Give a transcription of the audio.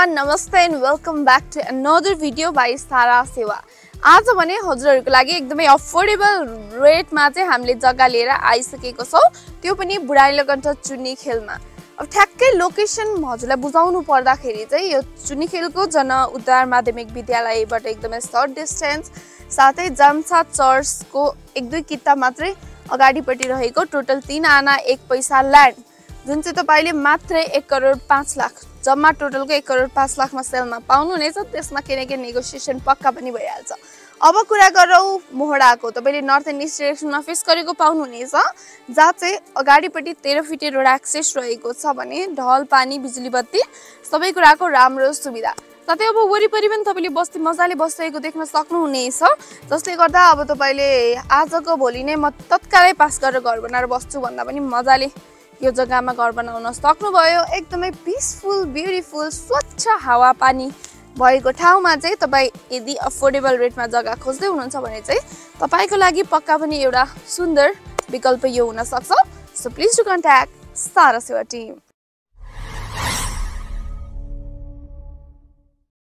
everyone, namaste and welcome back to another video by Sara Sewa. आज भने हजुरहरुको लागि एकदमै अफोर्डेबल रेटमा चाहिँ हामीले जग्गा लिएर आइसकेको छौं, त्यो पनि बुढानीलकण्ठ चुन्नी खेलमा। अब ठ्याक्कै लोकेसन हजुरलाई बुझाउनु पर्दाखेरि चाहिँ यो चुन्नी खेलको जन उद्धार माध्यमिक विद्यालयबाट एकदमै सर्ट डिस्टेन्स, साथै जामसा चर्चको एक दुई किता मात्रै अगाडिपट्टि रहेको टोटल 3 आना 1 पैसा ल्यान्ड जुन चाहिँ तपाईले मात्रै 1 करोड 5 लाख जम्मा टोटलको 1 करोड 5 लाखमा सेलमा पाउनुहुनेछ। त्यसमा किनकि नेगोसिएसन पक्का पनि भइहाल्छ। अब कुरा गरौँ मोहडाको, तपाईले नर्थ एन्ड ईस्ट डाइरेक्सनमा फेस गरेको पाउनुहुनेछ, जहाँ चाहिँ अगाडिपट्टि 13 फिटे रोड एक्सेस रहेको छ भने ढल पानी बिजुली बत्ती सबै कुराको राम्रो सुविधा। साथै अब वरिपरि पनि तपाईले बस्ती मजाले बसिरहेको देख्न सक्नुहुनेछ, जसले गर्दा अब तपाईले आजको भोलि नै म तत्कालै पास गरेर घर बनाएर बस्छु भन्दा पनि मजाले यो जग्गामा घर बनाउन सक्नुभयो। एकदमै पिसफुल, ब्युटिफुल, स्वच्छ हावा पानी भएको ठाउँमा चाहिँ तपाई यदि अफोर्डेबल रेटमा जग्गा खोज्दै हुनुहुन्छ भने चाहिँ तपाईको लागि पक्का पनि एउटा सुन्दर विकल्प यो हुन सक्छ। सो प्लिज टु कन्ट्याक्ट सारा सेवा टिम।